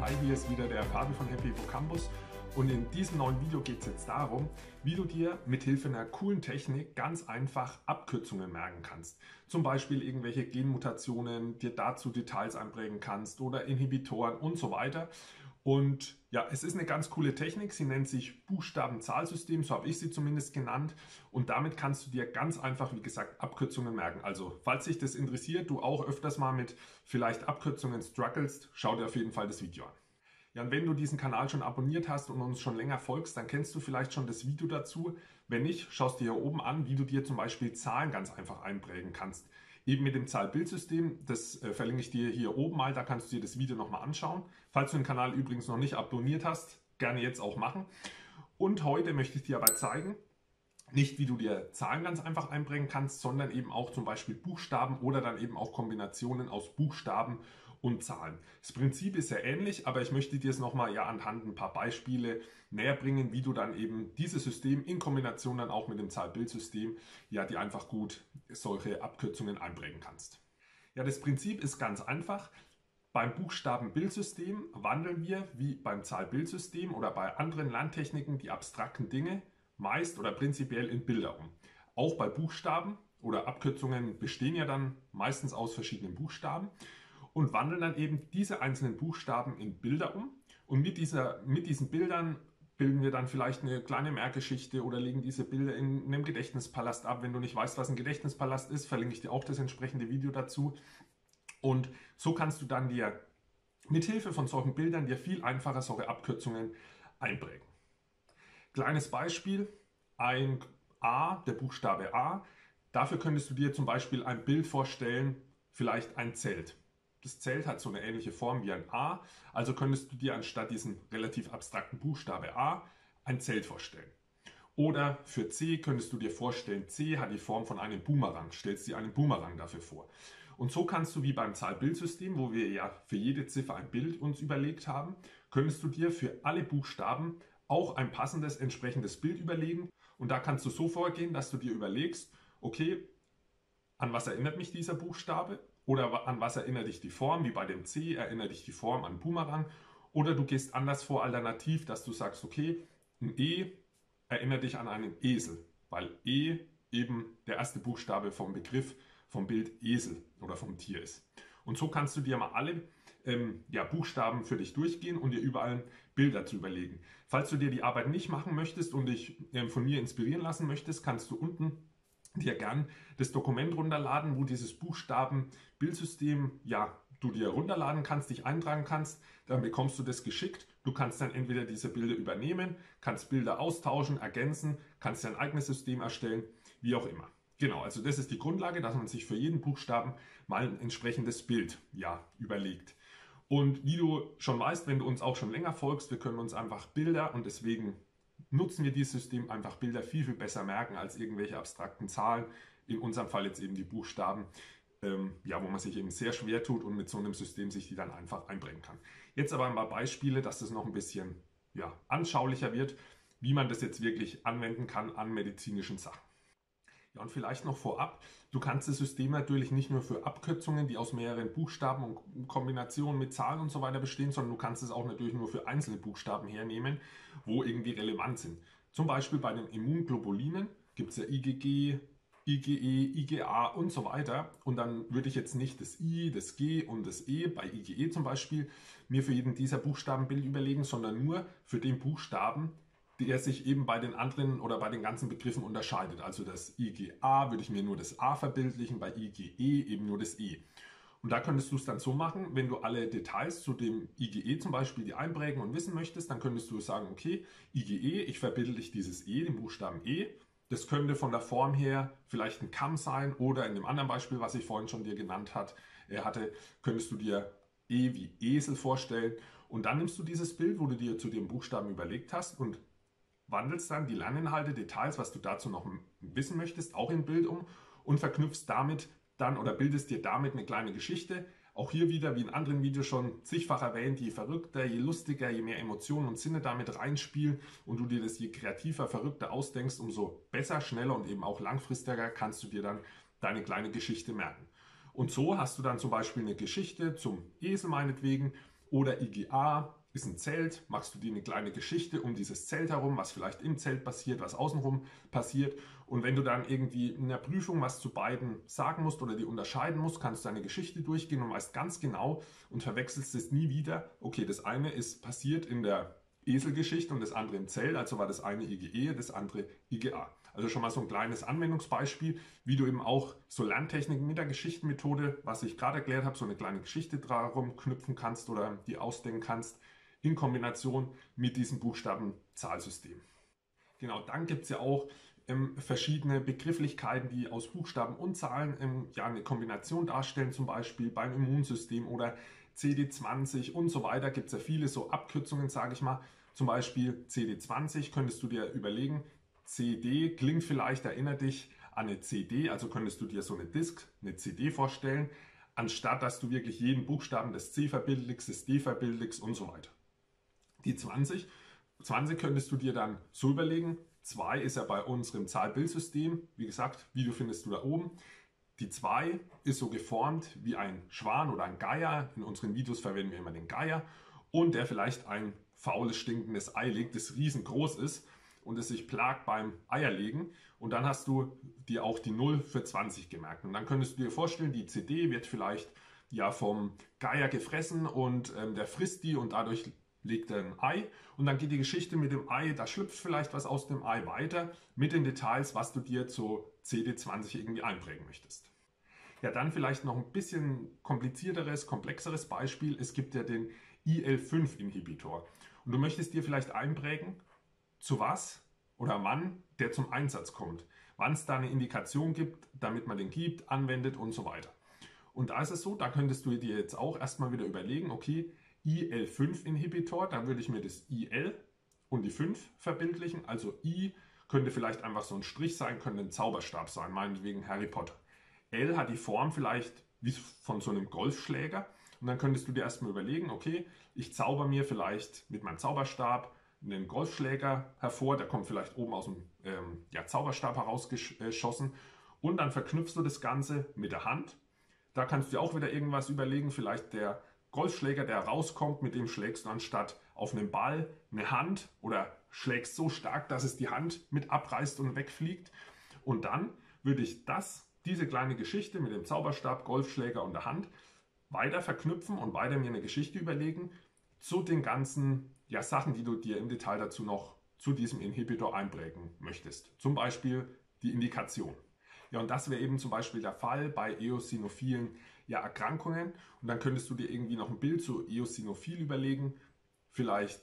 Hi, hier ist wieder der Fabi von Happy Campus und in diesem neuen Video geht es jetzt darum, wie du dir mithilfe einer coolen Technik ganz einfach Abkürzungen merken kannst. Zum Beispiel irgendwelche Genmutationen, dir dazu Details einprägen kannst oder Inhibitoren und so weiter. Und ja, es ist eine ganz coole Technik, sie nennt sich Buchstaben-Zahlsystem, so habe ich sie zumindest genannt. Und damit kannst du dir ganz einfach, wie gesagt, Abkürzungen merken. Also, falls dich das interessiert, du auch öfters mal mit vielleicht Abkürzungen strugglest, schau dir auf jeden Fall das Video an. Ja, und wenn du diesen Kanal schon abonniert hast und uns schon länger folgst, dann kennst du vielleicht schon das Video dazu. Wenn nicht, schaust dir hier oben an, wie du dir zum Beispiel Zahlen ganz einfach einprägen kannst. Eben mit dem Zahl-Bild-System, das verlinke ich dir hier oben mal, da kannst du dir das Video nochmal anschauen. Falls du den Kanal übrigens noch nicht abonniert hast, gerne jetzt auch machen. Und heute möchte ich dir aber zeigen, nicht wie du dir Zahlen ganz einfach einprägen kannst, sondern eben auch zum Beispiel Buchstaben oder dann eben auch Kombinationen aus Buchstaben und Zahlen. Das Prinzip ist sehr ähnlich, aber ich möchte dir es nochmal anhand ein paar Beispiele näher bringen, wie du dann eben dieses System in Kombination dann auch mit dem Zahl-Bild-System dir einfach gut solche Abkürzungen einprägen kannst. Ja, das Prinzip ist ganz einfach. Beim Buchstaben-Bild-System wandeln wir wie beim Zahl-Bild-System oder bei anderen Lerntechniken die abstrakten Dinge meist oder prinzipiell in Bilder um. Auch bei Buchstaben oder Abkürzungen bestehen ja dann meistens aus verschiedenen Buchstaben und wandeln dann eben diese einzelnen Buchstaben in Bilder um. Und mit diesen Bildern bilden wir dann vielleicht eine kleine Merkgeschichte oder legen diese Bilder in einem Gedächtnispalast ab. Wenn du nicht weißt, was ein Gedächtnispalast ist, verlinke ich dir auch das entsprechende Video dazu. Und so kannst du dann dir mit Hilfe von solchen Bildern dir viel einfacher solche Abkürzungen einprägen. Kleines Beispiel, ein A, der Buchstabe A. Dafür könntest du dir zum Beispiel ein Bild vorstellen, vielleicht ein Zelt. Das Zelt hat so eine ähnliche Form wie ein A, also könntest du dir anstatt diesen relativ abstrakten Buchstabe A ein Zelt vorstellen. Oder für C könntest du dir vorstellen, C hat die Form von einem Boomerang, stellst dir einen Boomerang dafür vor. Und so kannst du wie beim Zahl-Bild-System, wo wir ja für jede Ziffer ein Bild uns überlegt haben, könntest du dir für alle Buchstaben auch ein passendes entsprechendes Bild überlegen. Und da kannst du so vorgehen, dass du dir überlegst, okay, an was erinnert mich dieser Buchstabe? Oder an was erinnert dich die Form? Wie bei dem C erinnert dich die Form an Boomerang. Oder du gehst anders vor, alternativ, dass du sagst, okay, ein E erinnert dich an einen Esel, weil E eben der erste Buchstabe vom Begriff, vom Bild Esel oder vom Tier ist. Und so kannst du dir mal alle Buchstaben für dich durchgehen und dir überall Bilder zu überlegen. Falls du dir die Arbeit nicht machen möchtest und dich von mir inspirieren lassen möchtest, kannst du unten dir gern das Dokument runterladen, wo dieses Buchstaben-Bildsystem du dir runterladen kannst, dich eintragen kannst, dann bekommst du das geschickt. Du kannst dann entweder diese Bilder übernehmen, kannst Bilder austauschen, ergänzen, kannst dein eigenes System erstellen, wie auch immer. Genau, also das ist die Grundlage, dass man sich für jeden Buchstaben mal ein entsprechendes Bild überlegt. Und wie du schon weißt, wenn du uns auch schon länger folgst, wir können uns einfach Bilder und deswegen nutzen wir dieses System einfach Bilder viel, viel besser merken als irgendwelche abstrakten Zahlen. In unserem Fall jetzt eben die Buchstaben, wo man sich eben sehr schwer tut und mit so einem System sich die dann einfach einbringen kann. Jetzt aber ein paar Beispiele, dass das noch ein bisschen anschaulicher wird, wie man das jetzt wirklich anwenden kann an medizinischen Sachen. Ja, und vielleicht noch vorab, du kannst das System natürlich nicht nur für Abkürzungen, die aus mehreren Buchstaben und Kombinationen mit Zahlen und so weiter bestehen, sondern du kannst es auch natürlich nur für einzelne Buchstaben hernehmen, wo irgendwie relevant sind. Zum Beispiel bei den Immunglobulinen gibt es ja IgG, IgE, IgA und so weiter. Und dann würde ich jetzt nicht das I, das G und das E bei IgE zum Beispiel mir für jeden dieser Buchstabenbild überlegen, sondern nur für den Buchstaben, der sich eben bei den anderen oder bei den ganzen Begriffen unterscheidet. Also das IgA würde ich mir nur das A verbildlichen, bei IgE eben nur das E. Und da könntest du es dann so machen, wenn du alle Details zu dem IgE zum Beispiel dir einprägen und wissen möchtest, dann könntest du sagen, okay, IgE, ich verbildliche dieses E, den Buchstaben E. Das könnte von der Form her vielleicht ein Kamm sein oder in dem anderen Beispiel, was ich vorhin schon dir genannt hatte, könntest du dir E wie Esel vorstellen. Und dann nimmst du dieses Bild, wo du dir zu dem Buchstaben überlegt hast und wandelst dann die Lerninhalte, Details, was du dazu noch wissen möchtest, auch in Bild um und verknüpfst damit dann oder bildest dir damit eine kleine Geschichte. Auch hier wieder, wie in anderen Videos schon zigfach erwähnt, je verrückter, je lustiger, je mehr Emotionen und Sinne damit reinspielen und du dir das je kreativer, verrückter ausdenkst, umso besser, schneller und eben auch langfristiger kannst du dir dann deine kleine Geschichte merken. Und so hast du dann zum Beispiel eine Geschichte zum Esel meinetwegen, Oder IGA ist ein Zelt, machst du dir eine kleine Geschichte um dieses Zelt herum, was vielleicht im Zelt passiert, was außenrum passiert. Und wenn du dann irgendwie in der Prüfung was zu beiden sagen musst oder die unterscheiden musst, kannst du deine Geschichte durchgehen und weißt ganz genau und verwechselst es nie wieder. Okay, das eine ist passiert in der Eselgeschichte und das andere im Zelt, also war das eine IGE, das andere IGA. Also schon mal so ein kleines Anwendungsbeispiel, wie du eben auch so Lerntechniken mit der Geschichtenmethode, was ich gerade erklärt habe, so eine kleine Geschichte darum knüpfen kannst oder die ausdenken kannst, in Kombination mit diesem Buchstabenzahlsystem. Genau, dann gibt es ja auch verschiedene Begrifflichkeiten, die aus Buchstaben und Zahlen ja eine Kombination darstellen, zum Beispiel beim Immunsystem oder CD20 und so weiter. Gibt es ja viele so Abkürzungen, sage ich mal. Zum Beispiel CD20 könntest du dir überlegen, CD klingt vielleicht, erinnert dich an eine CD, also könntest du dir so eine Disk, eine CD vorstellen, anstatt dass du wirklich jeden Buchstaben des C verbildlichst, des D verbildlichst und so weiter. Die 20 könntest du dir dann so überlegen, 2 ist ja bei unserem Zahl-Bild-System, wie gesagt, Video findest du da oben. Die 2 ist so geformt wie ein Schwan oder ein Geier. In unseren Videos verwenden wir immer den Geier. Und der vielleicht ein faules, stinkendes Ei legt, das riesengroß ist und es sich plagt beim Eierlegen. Und dann hast du dir auch die 0 für 20 gemerkt. Und dann könntest du dir vorstellen, die CD wird vielleicht ja vom Geier gefressen und der frisst die und dadurch legt er ein Ei. Und dann geht die Geschichte mit dem Ei, da schlüpft vielleicht was aus dem Ei weiter mit den Details, was du dir zu CD20 irgendwie einprägen möchtest. Ja, dann vielleicht noch ein bisschen komplizierteres, komplexeres Beispiel. Es gibt ja den IL-5-Inhibitor. Und du möchtest dir vielleicht einprägen, zu was oder wann der zum Einsatz kommt. Wann es da eine Indikation gibt, damit man den gibt, anwendet und so weiter. Und da ist es so, da könntest du dir jetzt auch erstmal wieder überlegen, okay, IL-5-Inhibitor, da würde ich mir das IL und die 5 verbildlichen. Also I könnte vielleicht einfach so ein Strich sein, könnte ein Zauberstab sein, meinetwegen Harry Potter. L hat die Form vielleicht wie von so einem Golfschläger. Und dann könntest du dir erstmal überlegen, okay, ich zauber mir vielleicht mit meinem Zauberstab einen Golfschläger hervor, der kommt vielleicht oben aus dem Zauberstab herausgeschossen. Und dann verknüpfst du das Ganze mit der Hand. Da kannst du dir auch wieder irgendwas überlegen, vielleicht der Golfschläger, der rauskommt, mit dem schlägst du anstatt auf einen Ball eine Hand oder schlägst so stark, dass es die Hand mit abreißt und wegfliegt. Und dann würde ich diese kleine Geschichte mit dem Zauberstab, Golfschläger und der Hand weiter verknüpfen und weiter mir eine Geschichte überlegen zu den ganzen Sachen, die du dir im Detail dazu noch zu diesem Inhibitor einprägen möchtest. Zum Beispiel die Indikation. Ja, und das wäre eben zum Beispiel der Fall bei eosinophilen Erkrankungen. Und dann könntest du dir irgendwie noch ein Bild zu eosinophil überlegen. Vielleicht,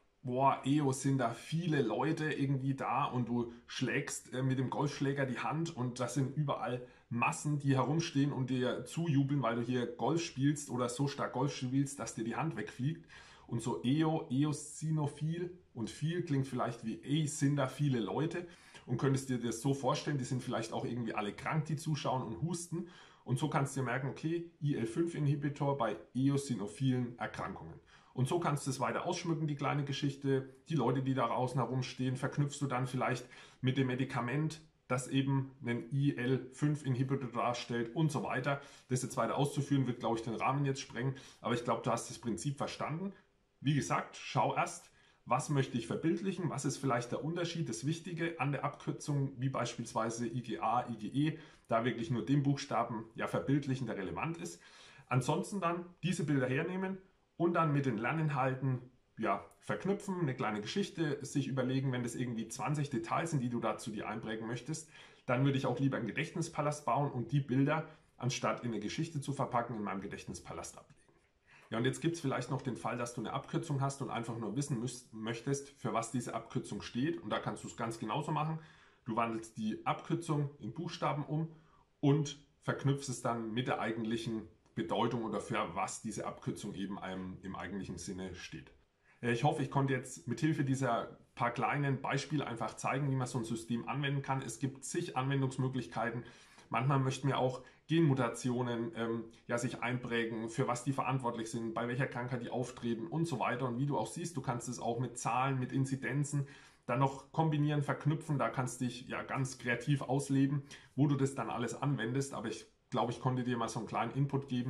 Eos sind da viele Leute irgendwie da und du schlägst mit dem Golfschläger die Hand und das sind überall Massen, die herumstehen und dir zujubeln, weil du hier Golf spielst oder so stark Golf spielst, dass dir die Hand wegfliegt. Und so eosinophil und viel klingt vielleicht wie sind da viele Leute. Und könntest dir das so vorstellen, die sind vielleicht auch irgendwie alle krank, die zuschauen und husten. Und so kannst du dir merken, okay, IL-5-Inhibitor bei eosinophilen Erkrankungen. Und so kannst du es weiter ausschmücken, die kleine Geschichte. Die Leute, die da draußen herumstehen, verknüpfst du dann vielleicht mit dem Medikament, das eben einen IL-5-Inhibitor darstellt und so weiter. Das jetzt weiter auszuführen, wird, glaube ich, den Rahmen jetzt sprengen. Aber ich glaube, du hast das Prinzip verstanden. Wie gesagt, schau erst, was möchte ich verbildlichen, was ist vielleicht der Unterschied, das Wichtige an der Abkürzung, wie beispielsweise IGA, IGE, da wirklich nur den Buchstaben verbildlichen, der relevant ist. Ansonsten dann diese Bilder hernehmen und dann mit den Lerninhalten verknüpfen, eine kleine Geschichte sich überlegen, wenn das irgendwie 20 Details sind, die du dazu dir einprägen möchtest, dann würde ich auch lieber einen Gedächtnispalast bauen und die Bilder, anstatt in eine Geschichte zu verpacken, in meinem Gedächtnispalast ablegen. Ja, und jetzt gibt es vielleicht noch den Fall, dass du eine Abkürzung hast und einfach nur wissen möchtest, für was diese Abkürzung steht. Und da kannst du es ganz genauso machen. Du wandelst die Abkürzung in Buchstaben um und verknüpfst es dann mit der eigentlichen Bedeutung oder für was diese Abkürzung eben im eigentlichen Sinne steht. Ich hoffe, ich konnte jetzt mithilfe dieser paar kleinen Beispiele einfach zeigen, wie man so ein System anwenden kann. Es gibt zig Anwendungsmöglichkeiten. Manchmal möchten wir auch Genmutationen sich einprägen, für was die verantwortlich sind, bei welcher Krankheit die auftreten und so weiter. Und wie du auch siehst, du kannst es auch mit Zahlen, mit Inzidenzen dann noch kombinieren, verknüpfen. Da kannst du dich ganz kreativ ausleben, wo du das dann alles anwendest. Aber ich glaube, ich konnte dir mal so einen kleinen Input geben,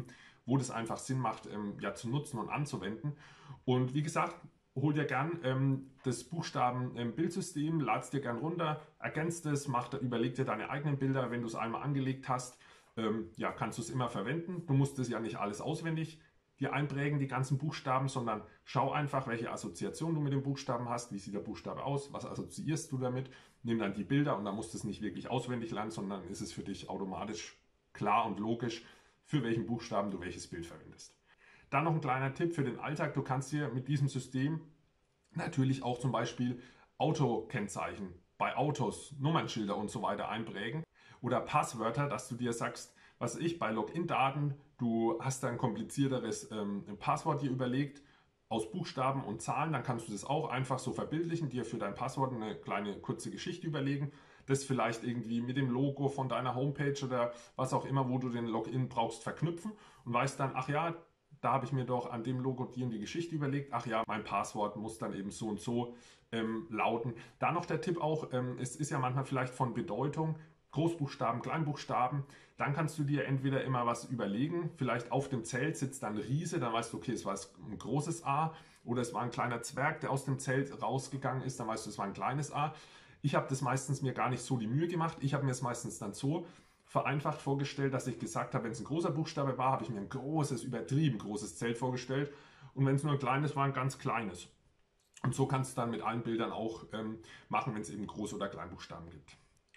wo das einfach Sinn macht, ja, zu nutzen und anzuwenden. Und wie gesagt, hol dir gern das Buchstaben-Bildsystem, lad's dir gern runter, ergänzt es, überleg dir deine eigenen Bilder, wenn du es einmal angelegt hast, ja, kannst du es immer verwenden. Du musst es ja nicht alles auswendig dir einprägen, die ganzen Buchstaben, sondern schau einfach, welche Assoziation du mit dem Buchstaben hast, wie sieht der Buchstabe aus, was assoziierst du damit, nimm dann die Bilder und dann musst du es nicht wirklich auswendig lernen, sondern ist es für dich automatisch klar und logisch, für welchen Buchstaben du welches Bild verwendest. Dann noch ein kleiner Tipp für den Alltag, du kannst dir mit diesem System natürlich auch zum Beispiel Autokennzeichen bei Autos, Nummernschilder und so weiter einprägen oder Passwörter, dass du dir sagst, was weiß ich, bei Login-Daten, du hast da ein komplizierteres Passwort dir überlegt aus Buchstaben und Zahlen, dann kannst du das auch einfach so verbildlichen, dir für dein Passwort eine kleine kurze Geschichte überlegen, das vielleicht irgendwie mit dem Logo von deiner Homepage oder was auch immer, wo du den Login brauchst, verknüpfen und weißt dann, ach ja, da habe ich mir doch an dem Logo die Geschichte überlegt, ach ja, mein Passwort muss dann eben so und so lauten. Da noch der Tipp auch, es ist ja manchmal vielleicht von Bedeutung, Großbuchstaben, Kleinbuchstaben, dann kannst du dir entweder immer was überlegen, vielleicht auf dem Zelt sitzt dann ein Riese, dann weißt du, okay, es war ein großes A, oder es war ein kleiner Zwerg, der aus dem Zelt rausgegangen ist, dann weißt du, es war ein kleines A. Ich habe das meistens mir gar nicht so die Mühe gemacht, ich habe mir es meistens dann so vereinfacht vorgestellt, dass ich gesagt habe, wenn es ein großer Buchstabe war, habe ich mir ein großes, übertrieben großes Zelt vorgestellt, und wenn es nur ein kleines war, ein ganz kleines. Und so kannst du dann mit allen Bildern auch machen, wenn es eben Groß- oder Kleinbuchstaben gibt.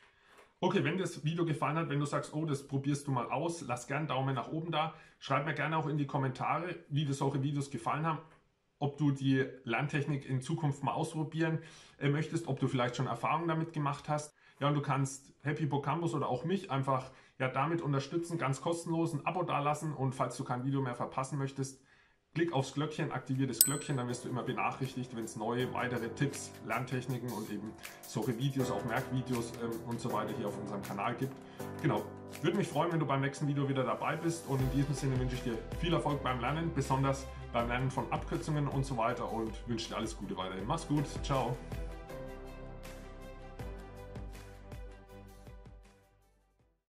Okay, wenn dir das Video gefallen hat, wenn du sagst, oh, das probierst du mal aus, lass gerne einen Daumen nach oben da. Schreib mir gerne auch in die Kommentare, wie dir solche Videos gefallen haben, ob du die Lerntechnik in Zukunft mal ausprobieren möchtest, ob du vielleicht schon Erfahrungen damit gemacht hast. Ja, und du kannst Happy Hippocambus oder auch mich einfach ja damit unterstützen, ganz kostenlos ein Abo dalassen, und falls du kein Video mehr verpassen möchtest, klick aufs Glöckchen, aktiviere das Glöckchen, dann wirst du immer benachrichtigt, wenn es neue, weitere Tipps, Lerntechniken und eben solche Videos, auch Merkvideos und so weiter hier auf unserem Kanal gibt. Genau, würde mich freuen, wenn du beim nächsten Video wieder dabei bist, und in diesem Sinne wünsche ich dir viel Erfolg beim Lernen, besonders beim Lernen von Abkürzungen und so weiter, und wünsche dir alles Gute weiterhin. Mach's gut, ciao!